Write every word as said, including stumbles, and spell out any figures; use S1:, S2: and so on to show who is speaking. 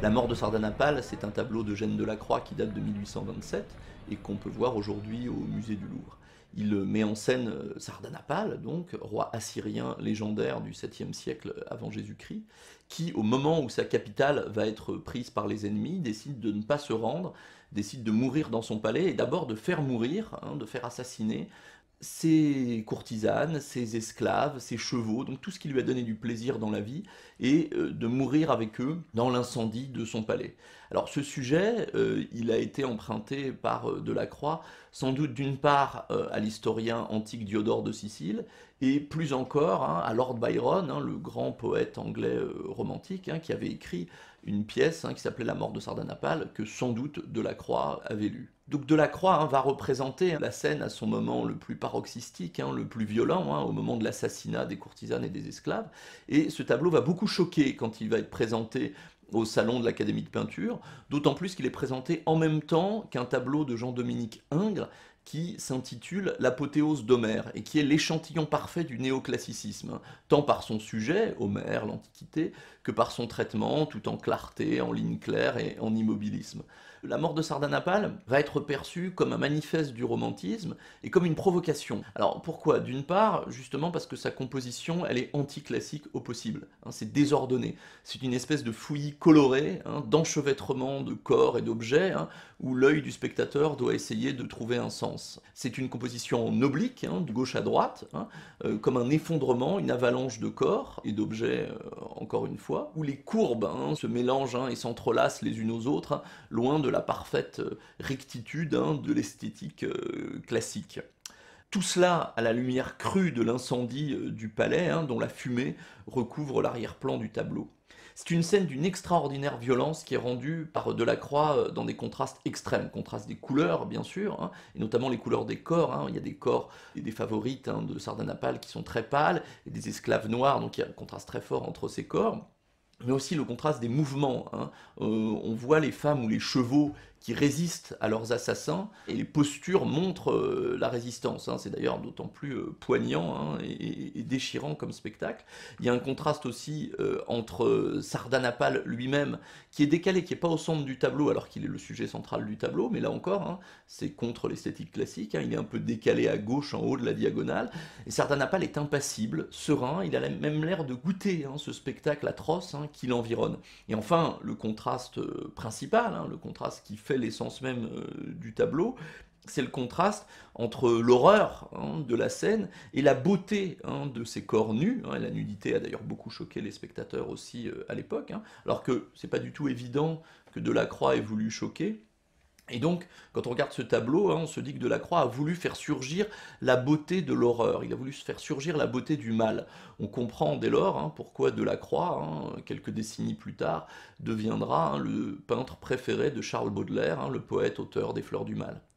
S1: La mort de Sardanapale, c'est un tableau d'Eugène Delacroix qui date de mille huit cent vingt-sept et qu'on peut voir aujourd'hui au musée du Louvre. Il met en scène Sardanapale, donc roi assyrien légendaire du septième siècle avant Jésus-Christ, qui, au moment où sa capitale va être prise par les ennemis, décide de ne pas se rendre, décide de mourir dans son palais, et d'abord de faire mourir, hein, de faire assassiner ses courtisanes, ses esclaves, ses chevaux, donc tout ce qui lui a donné du plaisir dans la vie, et euh, de mourir avec eux dans l'incendie de son palais. Alors ce sujet, euh, il a été emprunté par euh, Delacroix, sans doute d'une part euh, à l'historien antique Diodore de Sicile, et plus encore hein, à Lord Byron, hein, le grand poète anglais euh, romantique, hein, qui avait écrit une pièce hein, qui s'appelait La mort de Sardanapale, que sans doute Delacroix avait lue. Donc Delacroix hein, va représenter la scène à son moment le plus paroxystique, hein, le plus violent, hein, au moment de l'assassinat des courtisanes et des esclaves. Et ce tableau va beaucoup choquer quand il va être présenté au salon de l'Académie de peinture, d'autant plus qu'il est présenté en même temps qu'un tableau de Jean-Dominique Ingres qui s'intitule L'apothéose d'Homère et qui est l'échantillon parfait du néoclassicisme, tant par son sujet, Homère, l'Antiquité, que par son traitement, tout en clarté, en ligne claire et en immobilisme. La mort de Sardanapale va être perçue comme un manifeste du romantisme et comme une provocation. Alors pourquoi? D'une part, justement parce que sa composition, elle est anticlassique au possible. Hein, c'est désordonné. C'est une espèce de fouillis coloré, hein, d'enchevêtrement de corps et d'objets, hein, où l'œil du spectateur doit essayer de trouver un sens. C'est une composition en oblique, hein, de gauche à droite, hein, euh, comme un effondrement, une avalanche de corps et d'objets, euh, encore une fois, où les courbes hein, se mélangent hein, et s'entrelacent les unes aux autres, hein, loin de la parfaite rectitude hein, de l'esthétique euh, classique. Tout cela à la lumière crue de l'incendie euh, du palais, hein, dont la fumée recouvre l'arrière-plan du tableau. C'est une scène d'une extraordinaire violence qui est rendue par Delacroix dans des contrastes extrêmes, contrastes des couleurs bien sûr, hein, et notamment les couleurs des corps. Hein. Il y a des corps et des favorites hein, de Sardanapale qui sont très pâles, et des esclaves noirs, donc il y a un contraste très fort entre ces corps. Mais aussi le contraste des mouvements. Hein. Euh, on voit les femmes ou les chevaux qui résistent à leurs assassins, et les postures montrent euh, la résistance. Hein. C'est d'ailleurs d'autant plus euh, poignant hein, et, et déchirant comme spectacle. Il y a un contraste aussi euh, entre Sardanapale lui-même, qui est décalé, qui n'est pas au centre du tableau, alors qu'il est le sujet central du tableau, mais là encore, hein, c'est contre l'esthétique classique, hein, il est un peu décalé à gauche, en haut de la diagonale, et Sardanapale est impassible, serein, il a même l'air de goûter hein, ce spectacle atroce hein, qui l'environne. Et enfin, le contraste principal, hein, le contraste qui fait l'essence même euh, du tableau, c'est le contraste entre l'horreur hein, de la scène et la beauté hein, de ces corps nus. Hein, et la nudité a d'ailleurs beaucoup choqué les spectateurs aussi euh, à l'époque, hein, alors que c'est pas du tout évident que Delacroix ait voulu choquer. Et donc, quand on regarde ce tableau, hein, on se dit que Delacroix a voulu faire surgir la beauté de l'horreur, il a voulu faire surgir la beauté du mal. On comprend dès lors hein, pourquoi Delacroix, hein, quelques décennies plus tard, deviendra hein, le peintre préféré de Charles Baudelaire, hein, le poète auteur des Fleurs du Mal.